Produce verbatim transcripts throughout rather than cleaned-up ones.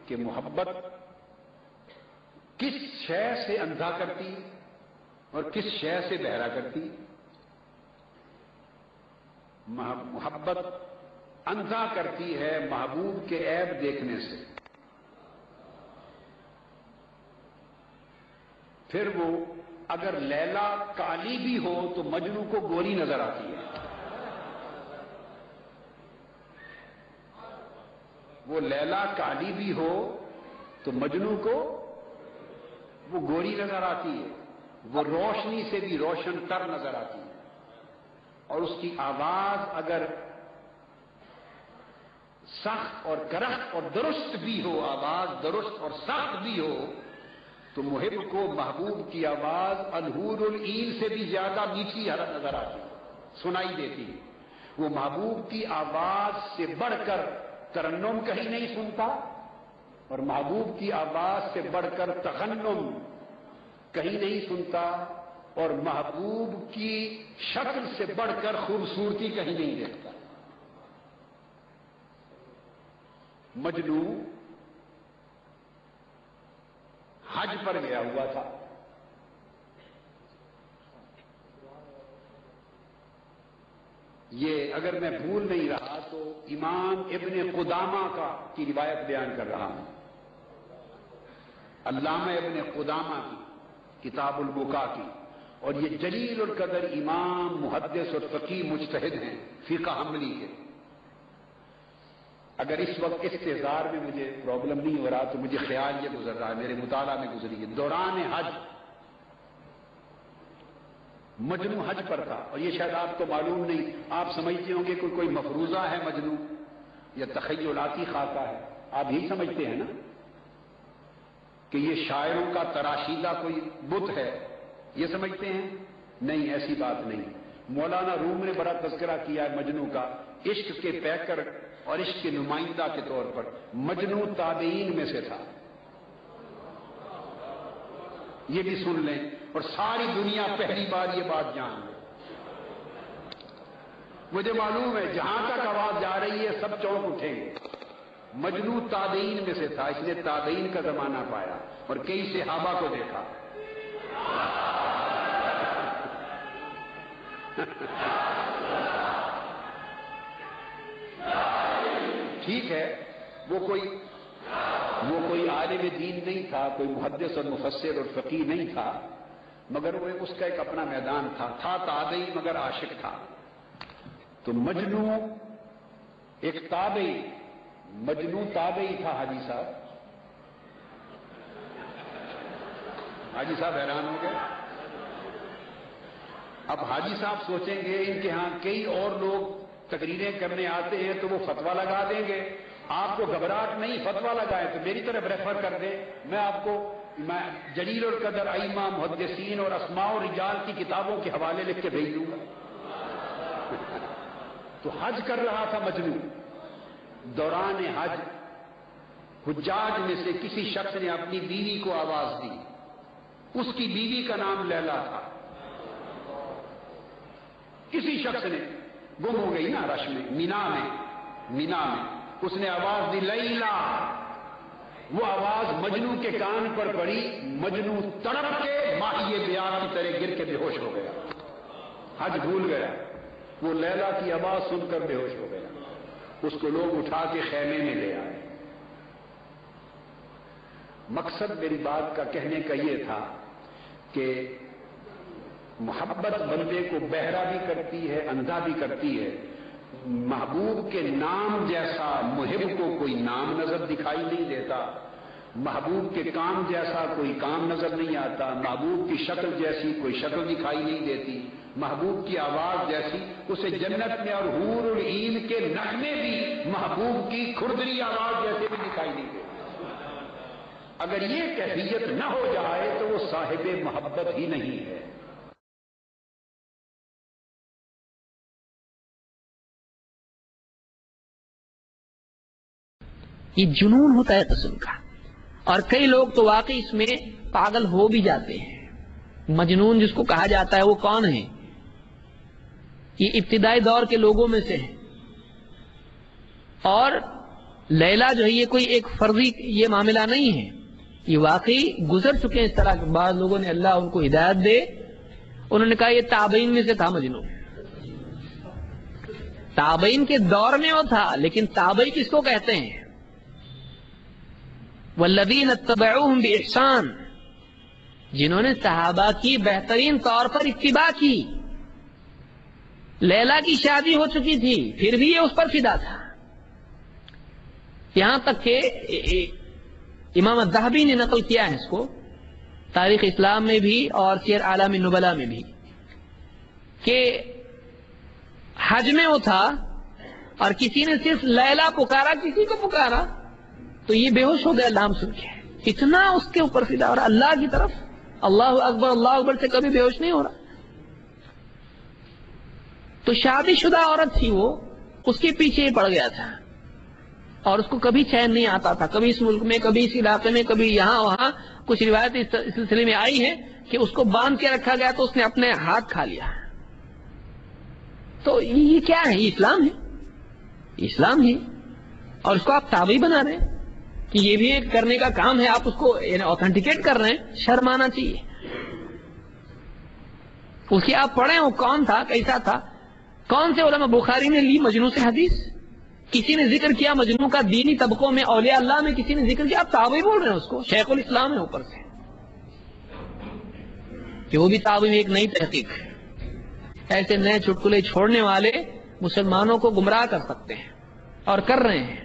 کہ محبت کس شے سے اندھا کرتی اور کس شے سے بہرا کرتی؟ محبت اندھا کرتی ہے محبوب کے عیب دیکھنے سے، پھر وہ اگر لیلا کالی بھی ہو تو مجنو کو گوری نظر آتی ہے، وہ لیلا کالی بھی ہو تو مجنو کو وہ گوری نظر آتی ہے، وہ روشنی سے بھی روشن تر نظر آتی ہے، اور اس کی آواز اگر سخت اور کرخت اور درست بھی ہو، آواز درست اور سخت بھی ہو، تو محب کو محبوب کی آواز الحور العین سے بھی زیادہ میٹھی نظر آتی ہے، سنائی دیتی ہے۔ وہ محبوب کی آواز سے بڑھ کر ترنم کہیں نہیں سنتا، اور محبوب کی آواز سے بڑھ کر تغنم کہیں نہیں سنتا، اور محبوب کی شکل سے بڑھ کر خوبصورتی کہیں نہیں دیکھتا۔ مجنو حج پر گیا ہوا تھا، یہ اگر میں بھول نہیں رہا تو امام ابن قدامہ کا کی روایت بیان کر رہا ہوں، علامہ ابن قدامہ کی کتاب البکا کی، اور یہ جلیل القدر امام محدث اور فقیہ مجتہد ہیں فقہ حنبلی کے۔ اگر اس وقت استحضار میں مجھے پرابلم نہیں ہو رہا تو مجھے خیال یہ گزر رہا ہے، میرے مطالعہ میں گزری ہے، دوران حج مجنو حج پر تھا، اور یہ شاید آپ کو معلوم نہیں، آپ سمجھتے ہوں گے کوئی کوئی مفروضہ ہے مجنو یا تخیلاتی خاکہ ہے، آپ یہی سمجھتے ہیں نا کہ یہ شاعروں کا تراشیدہ کوئی بت ہے، یہ سمجھتے ہیں؟ نہیں، ایسی بات نہیں۔ مولانا روم نے بڑا تذکرہ کیا ہے مجنو کا، عشق کے پیکر اور عشق کے نمائندہ کے طور پر۔ مجنو تابعین میں سے تھا، یہ بھی سن لیں، اور ساری دنیا پہلی بار یہ بات جان لے۔ مجھے معلوم ہے جہاں تک آواز جا رہی ہے سب چونک اٹھیں گے۔ مجنو تابعین میں سے تھا، اس نے تابعین کا زمانہ پایا اور کئی صحابہ کو دیکھا۔ ٹھیک ہے، وہ کوئی وہ کوئی عالم دین نہیں تھا، کوئی محدث اور مفسر اور فقیہ نہیں تھا، مگر وہ اس کا ایک اپنا میدان تھا، تھا تابعی مگر عاشق تھا۔ تو مجنو ایک تابعی، مجنو تابعی تھا۔ حاجی صاحب حاجی صاحب حیران ہو گئے۔ اب حاجی صاحب سوچیں گے ان کے ہاں کئی اور لوگ تقریریں کرنے آتے ہیں تو وہ فتویٰ لگا دیں گے، آپ کو گھبراہٹ نہیں، فتویٰ لگائے تو میری طرف ریفر کر دیں، میں آپ کو میں جلیل القدر ائمہ محدثین اور اسماء و رجال کی کتابوں کے حوالے لکھ کے بھیج دوں گا۔ تو حج کر رہا تھا مجنو، دوران حج حجاج میں سے کسی شخص نے اپنی بیوی کو آواز دی، اس کی بیوی کا نام لیلا تھا، کسی شخص نے، گم ہو گئی نا رش میں، مینا میں مینا میں اس نے آواز دی لیلا، وہ آواز مجنو کے کان پر پڑی، مجنو تڑپ کے ماہی بیار کی طرح گر کے بے ہوش ہو گیا، حج بھول گیا، وہ لیلا کی آواز سن کر بے ہوش ہو گیا، اس کو لوگ اٹھا کے خیمے میں لے آئے۔ مقصد میری بات کا کہنے کا یہ تھا کہ محبت بندے کو بہرا بھی کرتی ہے، اندھا بھی کرتی ہے۔ محبوب کے نام جیسا محب کو کوئی نام نظر دکھائی نہیں دیتا، محبوب کے کام جیسا کوئی کام نظر نہیں آتا، محبوب کی شکل جیسی کوئی شکل دکھائی نہیں دیتی، محبوب کی آواز جیسی اسے جنت میں اور حور العین کے نغمے بھی محبوب کی کھردری آواز جیسے بھی دکھائی نہیں دیتے۔ اگر یہ کیفیت نہ ہو جائے تو وہ صاحب محبت ہی نہیں ہے۔ یہ جنون ہوتا ہے قسم کا، اور کئی لوگ تو واقعی اس میں پاگل ہو بھی جاتے ہیں۔ مجنون جس کو کہا جاتا ہے وہ کون ہے؟ یہ ابتدائی دور کے لوگوں میں سے ہے، اور لیلا جو ہے یہ کوئی ایک فرضی یہ معاملہ نہیں ہے، یہ واقعی گزر چکے ہیں اس طرح کے، بعض لوگوں نے اللہ ان کو ہدایت دے، انہوں نے کہا یہ تابعین میں سے تھا مجنون، تابعین کے دور میں وہ تھا، لیکن تابعی کس کو کہتے ہیں؟ والذین اتبعوہم بإحسان، جنہوں نے صحابہ کی بہترین طور پر اتباع کی۔ لیلا کی شادی ہو چکی تھی پھر بھی یہ اس پر فدا تھا، یہاں تک کہ امام الذہبی نے نقل کیا ہے اس کو تاریخ اسلام میں بھی اور سیر اعلام النبلاء میں بھی، کہ حج میں وہ تھا اور کسی نے صرف لیلا پکارا، کسی کو پکارا تو یہ بے ہوش ہو گیا نام سن کے، اتنا اس کے اوپر فدا، اور اللہ کی طرف اللہ اکبر اللہ اکبر سے کبھی بے ہوش نہیں ہو رہا۔ تو شادی شدہ عورت تھی وہ، اس کے پیچھے ہی پڑ گیا تھا اور اس کو کبھی چین نہیں آتا تھا، کبھی اس ملک میں کبھی اس علاقے میں کبھی یہاں وہاں، کچھ روایت اس سلسلے میں آئی ہے کہ اس کو باندھ کے رکھا گیا تو اس نے اپنے ہاتھ کھا لیا۔ تو یہ کیا ہے؟ یہ اسلام ہے، اسلام ہے، اور اس کو آپ تابعی بنا رہے ہیں کہ یہ بھی ایک کرنے کا کام ہے، آپ اس کو اوتھینٹیکیٹ کر رہے ہیں، شرم آنا چاہیے۔ اس کی آپ پڑھیں وہ کون تھا، کیسا تھا، کون سے علماء، بخاری نے لی مجنون سے حدیث، کسی نے ذکر کیا مجنون کا دینی طبقوں میں، اولیاء اللہ میں کسی نے ذکر کیا، آپ تابعی بول رہے ہیں اس کو، شیخ الاسلام ہے اوپر سے، کہ وہ بھی تابعی میں ایک نئی تحقیق ہے۔ ایسے نئے چٹکلے چھوڑنے والے مسلمانوں کو گمراہ کر سکتے ہیں اور کر رہے ہیں۔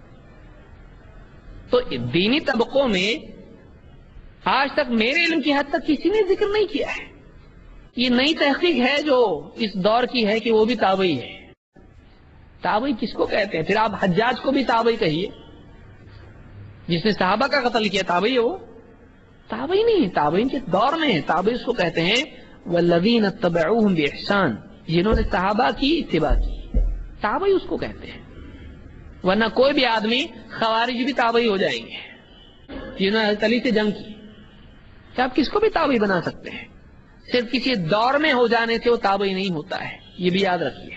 تو دینی طبقوں میں آج تک میرے علم کی حد تک کسی نے ذکر نہیں کیا ہے، یہ نئی تحقیق ہے جو اس دور کی ہے کہ وہ بھی تابعی ہے۔ تابعی کس کو کہتے ہیں؟ پھر آپ حجاج کو بھی تابعی کہیے، جس نے صحابہ کا قتل کیا، تابعی ہے وہ؟ تابعی نہیں، تابعین کے دور میں ہے، تابعی اس کو کہتے ہیں والذین اتبعوہم بإحسان، جنہوں نے صحابہ کی اتباع کی، تابعی اس کو کہتے ہیں۔ ورنہ کوئی بھی آدمی، خوارج بھی تابعی ہو جائیں گے جنہوں نے حضرت علی سے جنگ کی، کہ آپ کس کو بھی تابعی بنا سکتے ہیں، صرف کسی دور میں ہو جانے سے وہ تابعی نہیں ہوتا ہے، یہ بھی یاد رکھیے۔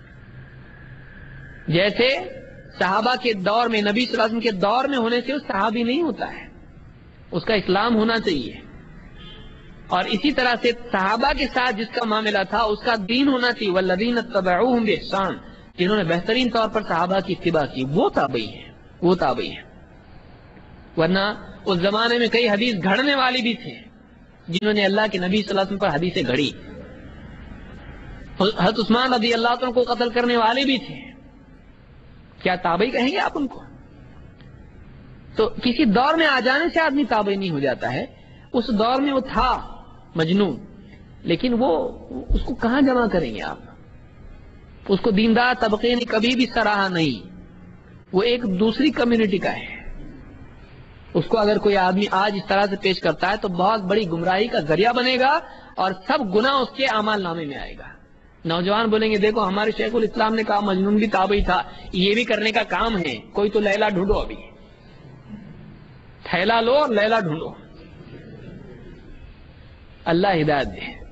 جیسے صحابہ کے دور میں، نبی صلی اللہ علیہ وسلم کے دور میں ہونے سے وہ صحابی نہیں ہوتا ہے، اس کا اسلام ہونا چاہیے، اور اسی طرح سے صحابہ کے ساتھ جس کا معاملہ تھا اس کا دین ہونا چاہیے، والذین اتبعوہم بإحسان، جنہوں نے بہترین طور پر صحابہ کی اتباع کی، وہ تابعی ہیں، وہ تابعی ہیں۔ ورنہ اس زمانے میں کئی حدیث گھڑنے والے بھی تھے جنہوں نے اللہ کے نبی صلی اللہ علیہ وسلم پر حدیثیں گھڑی، حضرت عثمان رضی اللہ عنہ کو قتل کرنے والے بھی تھے، کیا تابعی کہیں گے آپ ان کو؟ تو کسی دور میں آ جانے سے آدمی تابعی نہیں ہو جاتا ہے، اس دور میں وہ تھا مجنون، لیکن وہ اس کو کہاں جمع کریں گے آپ؟ اس کو دیندار طبقے نے کبھی بھی سراہا نہیں، وہ ایک دوسری کمیونٹی کا ہے، اس کو اگر کوئی آدمی آج اس طرح سے پیش کرتا ہے تو بہت بڑی گمراہی کا ذریعہ بنے گا اور سب گناہ اس کے اعمال نامے میں آئے گا۔ نوجوان بولیں گے دیکھو ہمارے شیخ الاسلام نے کہا مجنون بھی تابعی تھا، یہ بھی کرنے کا کام ہے، کوئی تو لیلا ڈھونڈو، ابھی تھیلا لو اور لیلا ڈھونڈو، اللہ ہدایت دے۔